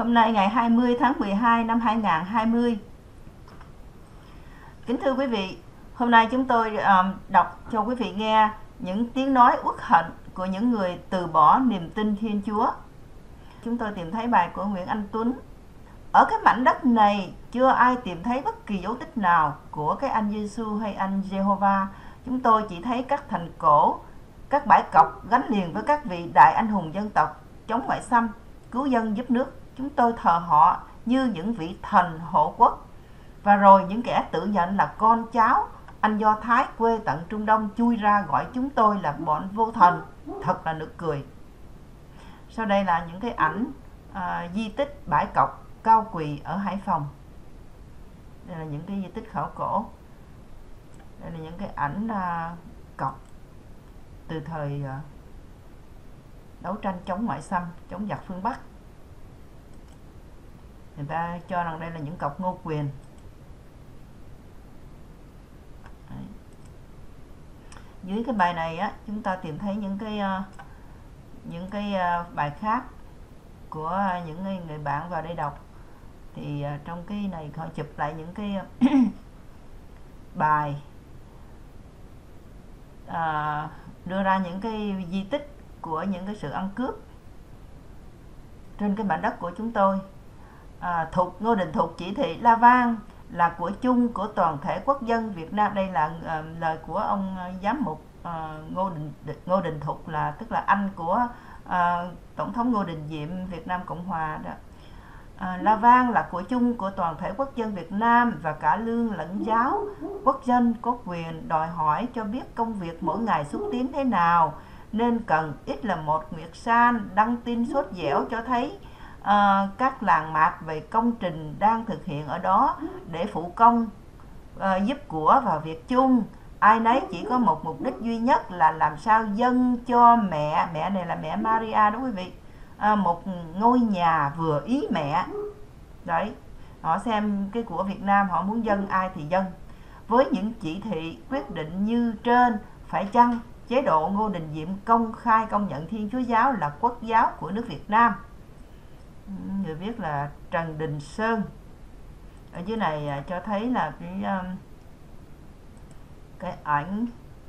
Hôm nay ngày 20 tháng 12 năm 2020. Kính thưa quý vị, hôm nay chúng tôi đọc cho quý vị nghe những tiếng nói uất hận của những người từ bỏ niềm tin Thiên Chúa. Chúng tôi tìm thấy bài của Nguyễn Anh Tuấn. Ở cái mảnh đất này chưa ai tìm thấy bất kỳ dấu tích nào của cái anh Giêsu hay anh Jehovah. Chúng tôi chỉ thấy các thành cổ, các bãi cọc gắn liền với các vị đại anh hùng dân tộc chống ngoại xâm, cứu dân giúp nước. Chúng tôi thờ họ như những vị thần hộ quốc. Và rồi những kẻ tự nhận là con cháu anh Do Thái quê tận Trung Đông chui ra gọi chúng tôi là bọn vô thần. Thật là nực cười. Sau đây là những cái ảnh di tích bãi cọc Cao Quỳ ở Hải Phòng. Đây là những cái di tích khảo cổ. Đây là những cái ảnh cọc từ thời đấu tranh chống ngoại xâm, chống giặc phương Bắc. Người ta cho rằng đây là những cọc Ngô Quyền. Đấy. Dưới cái bài này á, chúng ta tìm thấy những cái bài khác của những người bạn vào đây đọc. Thì trong cái này họ chụp lại những cái bài đưa ra những cái di tích của những cái sự ăn cướp trên cái mảnh đất của chúng tôi. Ngô Đình Thục chỉ thị La Vang là của chung của toàn thể quốc dân Việt Nam. Đây là lời của ông giám mục Ngô Đình Thục, là tức là anh của Tổng thống Ngô Đình Diệm Việt Nam Cộng Hòa đó. La Vang là của chung của toàn thể quốc dân Việt Nam, và cả lương lẫn giáo quốc dân có quyền đòi hỏi cho biết công việc mỗi ngày xúc tiến thế nào, nên cần ít là một Nguyệt San đăng tin sốt dẻo cho thấy các làng mạc về công trình đang thực hiện ở đó để phụ công giúp của vào việc chung. Ai nấy chỉ có một mục đích duy nhất là làm sao dâng cho mẹ này là mẹ Maria đó quý vị, một ngôi nhà vừa ý mẹ. Đấy, họ xem cái của Việt Nam họ muốn dâng ai thì dâng. Với những chỉ thị quyết định như trên, phải chăng chế độ Ngô Đình Diệm công khai công nhận Thiên Chúa Giáo là quốc giáo của nước Việt Nam? Người viết là Trần Đình Sơn. Ở dưới này cho thấy là cái ảnh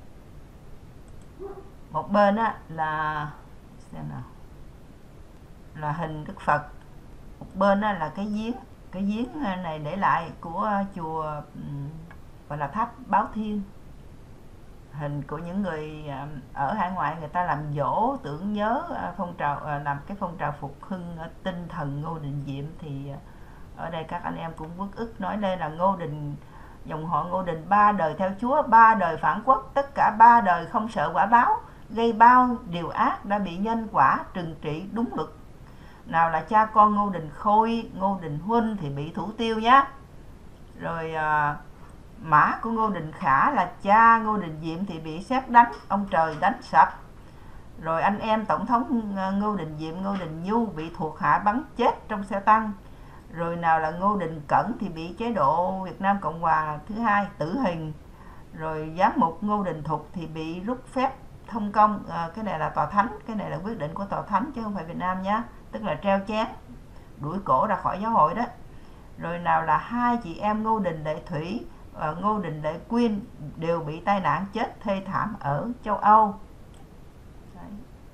một bên á là xem nào, là hình Đức Phật, một bên á là cái giếng này để lại của chùa gọi là tháp Báo Thiên. Hình của những người ở hải ngoại, người ta làm dỗ tưởng nhớ phong trào, làm cái phong trào phục hưng tinh thần Ngô Đình Diệm. Thì ở đây các anh em cũng uất ức nói đây là Ngô Đình, dòng họ Ngô Đình 3 đời theo Chúa, 3 đời phản quốc, tất cả 3 đời không sợ quả báo, gây bao điều ác đã bị nhân quả trừng trị đúng luật. Nào là cha con Ngô Đình Khôi, Ngô Đình Huân thì bị thủ tiêu nhá. Rồi mã của Ngô Đình Khả là cha Ngô Đình Diệm thì bị sét đánh, ông trời đánh sập. Rồi anh em tổng thống Ngô Đình Diệm, Ngô Đình Nhu bị thuộc hạ bắn chết trong xe tăng. Rồi nào là Ngô Đình Cẩn thì bị chế độ Việt Nam Cộng Hòa thứ hai tử hình. Rồi giám mục Ngô Đình Thục thì bị rút phép thông công. Cái này là tòa thánh, cái này là quyết định của tòa thánh chứ không phải Việt Nam nhé, tức là treo chén, đuổi cổ ra khỏi giáo hội đó. Rồi nào là hai chị em Ngô Đình Lệ Thủy, Ngô Đình Lệ Quyên đều bị tai nạn chết thê thảm ở châu Âu. Đấy.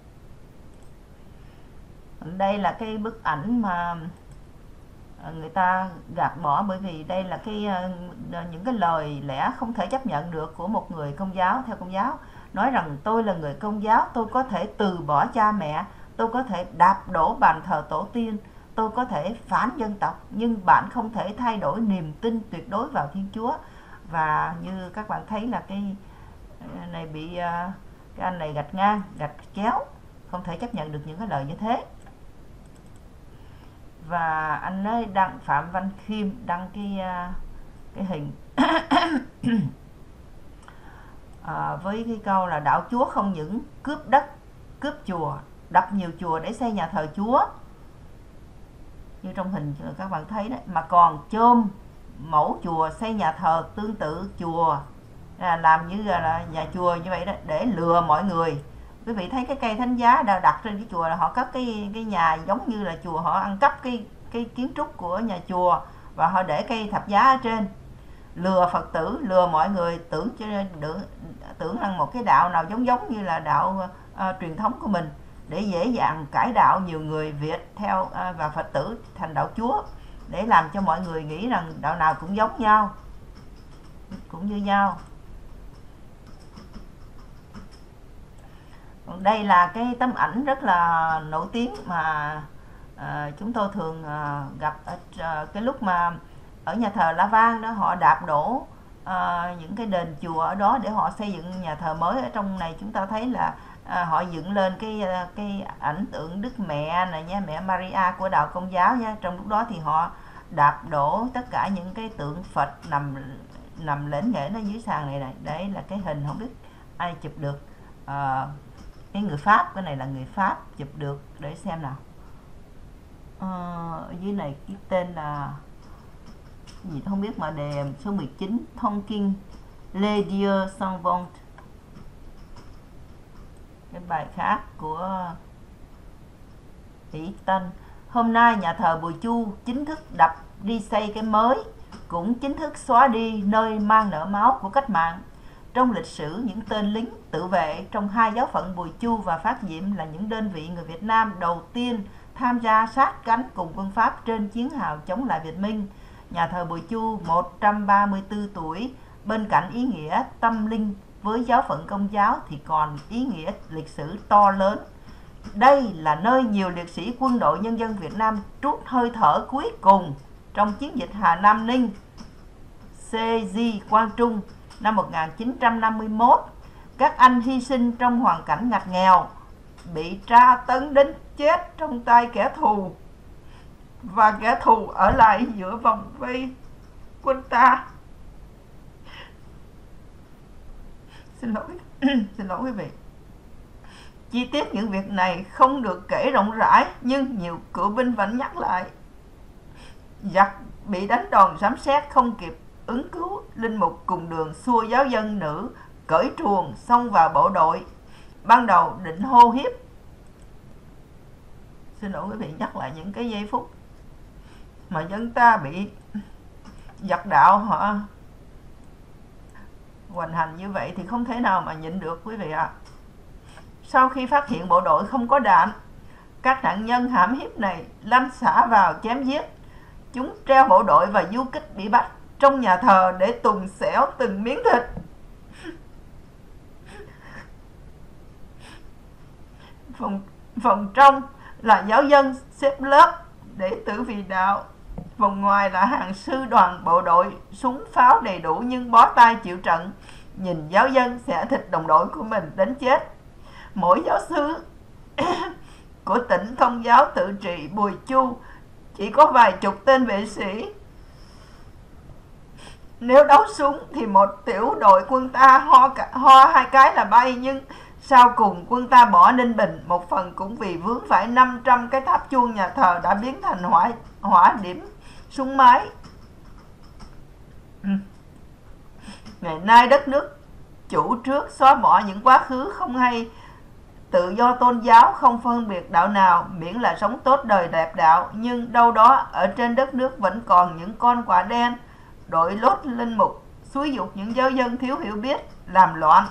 Đây là cái bức ảnh mà người ta gạt bỏ, bởi vì đây là những cái lời lẽ không thể chấp nhận được của một người Công giáo, theo Công giáo. Nói rằng tôi là người Công giáo, tôi có thể từ bỏ cha mẹ, tôi có thể đạp đổ bàn thờ tổ tiên, tôi có thể phản dân tộc, nhưng bạn không thể thay đổi niềm tin tuyệt đối vào Thiên Chúa. Và như các bạn thấy là cái này bị cái anh này gạch ngang, gạch chéo, không thể chấp nhận được những cái lời như thế. Và anh ấy Phạm Văn Khiêm đăng cái hình với cái câu là đạo Chúa không những cướp đất, cướp chùa, đập nhiều chùa để xây nhà thờ Chúa như trong hình các bạn thấy đấy, mà còn chôm mẫu chùa xây nhà thờ tương tự chùa, làm như là nhà chùa như vậy đó để lừa mọi người. Quý vị thấy cái cây thánh giá đã đặt trên cái chùa là họ cất cái nhà giống như là chùa họ ăn cắp cái kiến trúc của nhà chùa và họ để cây thập giá ở trên, lừa Phật tử, lừa mọi người tưởng rằng một cái đạo nào giống như là đạo truyền thống của mình, để dễ dàng cải đạo nhiều người Việt theo và Phật tử thành đạo Chúa, để làm cho mọi người nghĩ rằng đạo nào cũng giống nhau, cũng như nhau. Đây là cái tấm ảnh rất là nổi tiếng mà chúng tôi thường gặp ở cái lúc mà ở nhà thờ La Vang đó, họ đạp đổ những cái đền chùa ở đó để họ xây dựng nhà thờ mới. Ở trong này chúng ta thấy là họ dựng lên cái ảnh tượng Đức Mẹ này nha, mẹ Maria của đạo Công giáo nha. Trong lúc đó thì họ đạp đổ tất cả những cái tượng Phật nằm lễnh nghễ nó dưới sàn này. Đấy là cái hình, không biết ai chụp được, cái người Pháp, cái này là người Pháp chụp được, để xem nào. Ở dưới này cái tên là gì không biết, mà đề số 19 Thông Kinh Les Dieux Sans Vente. Cái bài khác của Ý Tân. Hôm nay nhà thờ Bùi Chu chính thức đập đi xây cái mới, cũng chính thức xóa đi nơi mang nợ máu của cách mạng. Trong lịch sử, những tên lính tự vệ trong hai giáo phận Bùi Chu và Phát Diệm là những đơn vị người Việt Nam đầu tiên tham gia sát cánh cùng quân Pháp trên chiến hào chống lại Việt Minh. Nhà thờ Bùi Chu 134 tuổi, bên cạnh ý nghĩa tâm linh với giáo phận Công giáo thì còn ý nghĩa lịch sử to lớn. Đây là nơi nhiều liệt sĩ quân đội nhân dân Việt Nam trút hơi thở cuối cùng trong chiến dịch Hà Nam Ninh CG Quang Trung năm 1951. Các anh hy sinh trong hoàn cảnh ngặt nghèo, bị tra tấn đến chết trong tay kẻ thù, và kẻ thù ở lại giữa vòng vây quân ta. Xin lỗi quý vị. Chi tiết những việc này không được kể rộng rãi, nhưng nhiều cựu binh vẫn nhắc lại. Giặc bị đánh đòn sấm sét không kịp ứng cứu, linh mục cùng đường xua giáo dân nữ cởi truồng xông vào bộ đội. Ban đầu định hô hiếp. Xin lỗi quý vị, nhắc lại những cái giây phút mà dân ta bị giặc đạo họ hoành hành như vậy thì không thể nào mà nhịn được quý vị ạ. Sau khi phát hiện bộ đội không có đạn, các nạn nhân hãm hiếp này lăn xả vào chém giết. Chúng treo bộ đội và du kích bị bắt trong nhà thờ để tùng xẻo từng miếng thịt. Phòng trong là giáo dân xếp lớp để tử vì đạo. Vòng ngoài là hàng sư đoàn bộ đội, súng pháo đầy đủ nhưng bó tay chịu trận, nhìn giáo dân xẻ thịt đồng đội của mình đến chết. Mỗi giáo sứ của tỉnh Công giáo tự trị Bùi Chu chỉ có vài chục tên vệ sĩ. Nếu đấu súng thì một tiểu đội quân ta ho hai cái là bay, nhưng sau cùng quân ta bỏ Ninh Bình, một phần cũng vì vướng phải 500 cái tháp chuông nhà thờ đã biến thành hỏa điểm súng máy. Ngày nay đất nước chủ trước xóa bỏ những quá khứ không hay, tự do tôn giáo, không phân biệt đạo nào, miễn là sống tốt đời đẹp đạo. Nhưng đâu đó ở trên đất nước vẫn còn những con quả đen đội lốt linh mục, xúi giục những giáo dân thiếu hiểu biết làm loạn,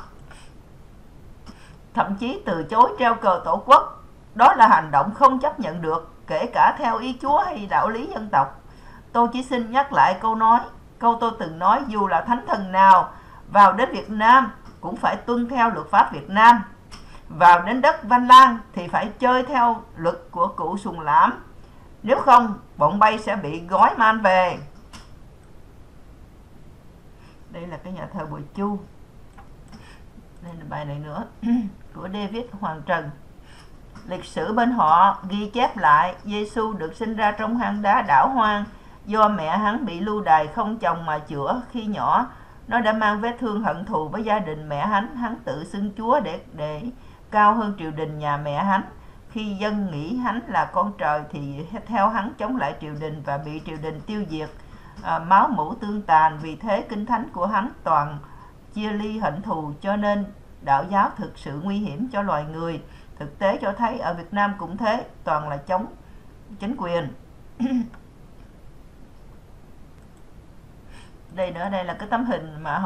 thậm chí từ chối treo cờ tổ quốc. Đó là hành động không chấp nhận được, kể cả theo ý Chúa hay đạo lý dân tộc. Tôi chỉ xin nhắc lại câu tôi từng nói, dù là thánh thần nào vào đến Việt Nam cũng phải tuân theo luật pháp Việt Nam. Vào đến đất Văn Lang thì phải chơi theo luật của cụ Sùng Lãm, nếu không bọn bay sẽ bị gói mang về. Đây là cái nhà thờ Bùi Chu. Đây là bài này nữa của David Hoàng Trần. Lịch sử bên họ ghi chép lại Giêsu được sinh ra trong hang đá đảo hoang, do mẹ hắn bị lưu đày không chồng mà chữa. Khi nhỏ nó đã mang vết thương hận thù với gia đình mẹ hắn tự xưng Chúa để cao hơn triều đình nhà mẹ hắn. Khi dân nghĩ hắn là con trời thì theo hắn chống lại triều đình và bị triều đình tiêu diệt, máu mủ tương tàn. Vì thế kinh thánh của hắn toàn chia ly hận thù, cho nên đạo giáo thực sự nguy hiểm cho loài người. Thực tế cho thấy ở Việt Nam cũng thế, toàn là chống chính quyền. Đây nữa, đây là cái tấm hình mà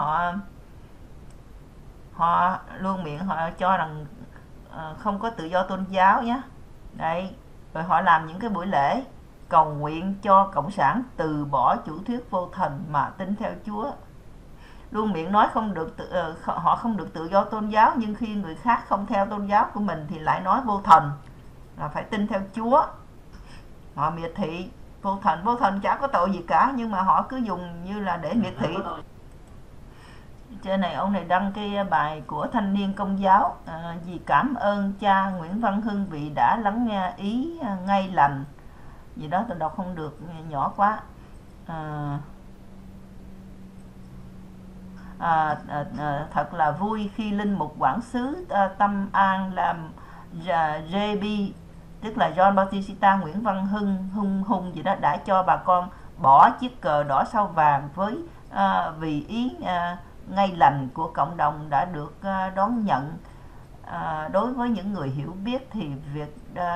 họ luôn miệng họ cho rằng không có tự do tôn giáo nhé. Đây, rồi họ làm những cái buổi lễ cầu nguyện cho cộng sản từ bỏ chủ thuyết vô thần mà tin theo Chúa. Luôn miệng nói họ không được tự do tôn giáo, nhưng khi người khác không theo tôn giáo của mình thì lại nói vô thần, là phải tin theo Chúa. Họ miệt thị vô thần chả có tội gì cả, nhưng mà họ cứ dùng như là để miệt thị. Trên này ông này đăng cái bài của Thanh niên Công giáo, vì cảm ơn cha Nguyễn Văn Hưng vì đã lắng nghe ý ngay lành gì đó, tôi đọc không được, nhỏ quá. Thật là vui khi linh mục quản xứ Tâm An làm JB, tức là John Bautista Nguyễn Văn Hùng gì đó, đã cho bà con bỏ chiếc cờ đỏ sao vàng với vì ý ngay lành của cộng đồng đã được đón nhận. Đối với những người hiểu biết thì việc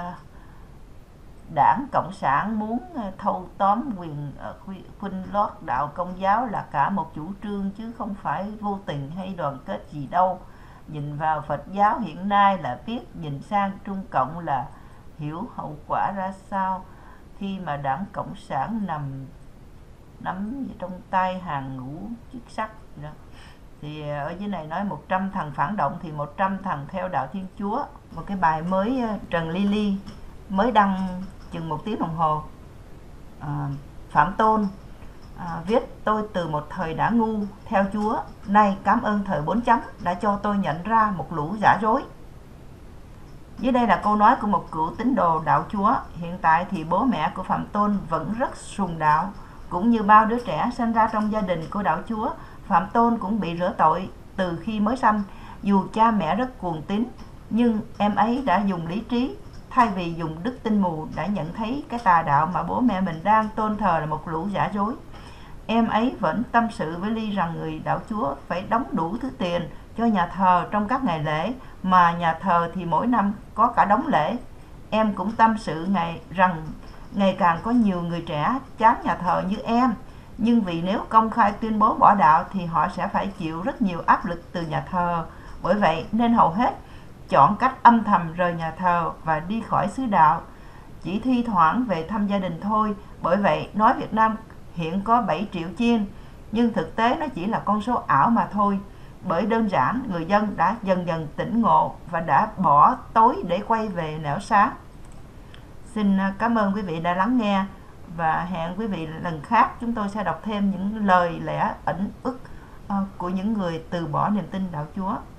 Đảng Cộng sản muốn thâu tóm khuynh lót đạo Công giáo là cả một chủ trương chứ không phải vô tình hay đoàn kết gì đâu. Nhìn vào Phật giáo hiện nay là biết, nhìn sang Trung Cộng là hiểu hậu quả ra sao khi mà Đảng Cộng sản nắm trong tay hàng ngũ chức sắc đó. Thì ở dưới này nói 100 thằng phản động thì 100 thằng theo đạo Thiên Chúa. Một cái bài mới Trần Lily mới đăng chừng 1 tiếng đồng hồ. Phạm Tôn viết: tôi từ một thời đã ngu theo Chúa, nay cảm ơn thời 4 chấm đã cho tôi nhận ra một lũ giả dối. Dưới đây là câu nói của một cựu tín đồ đạo Chúa. Hiện tại thì bố mẹ của Phạm Tôn vẫn rất sùng đạo, cũng như bao đứa trẻ sinh ra trong gia đình của đạo Chúa. Phạm Tôn cũng bị rửa tội từ khi mới sanh. Dù cha mẹ rất cuồng tín, nhưng em ấy đã dùng lý trí thay vì dùng đức tin mù, đã nhận thấy cái tà đạo mà bố mẹ mình đang tôn thờ là một lũ giả dối. Em ấy vẫn tâm sự với Ly rằng người đạo Chúa phải đóng đủ thứ tiền cho nhà thờ trong các ngày lễ, mà nhà thờ thì mỗi năm có cả đống lễ. Em cũng tâm sự rằng ngày càng có nhiều người trẻ chán nhà thờ như em, nhưng vì nếu công khai tuyên bố bỏ đạo thì họ sẽ phải chịu rất nhiều áp lực từ nhà thờ. Bởi vậy nên hầu hết chọn cách âm thầm rời nhà thờ và đi khỏi xứ đạo, chỉ thi thoảng về thăm gia đình thôi. Bởi vậy nói Việt Nam hiện có 7 triệu chiên, nhưng thực tế nó chỉ là con số ảo mà thôi. Bởi đơn giản người dân đã dần dần tỉnh ngộ và đã bỏ tối để quay về nẻo sáng. Xin cảm ơn quý vị đã lắng nghe, và hẹn quý vị lần khác chúng tôi sẽ đọc thêm những lời lẽ ẩn ức của những người từ bỏ niềm tin đạo Chúa.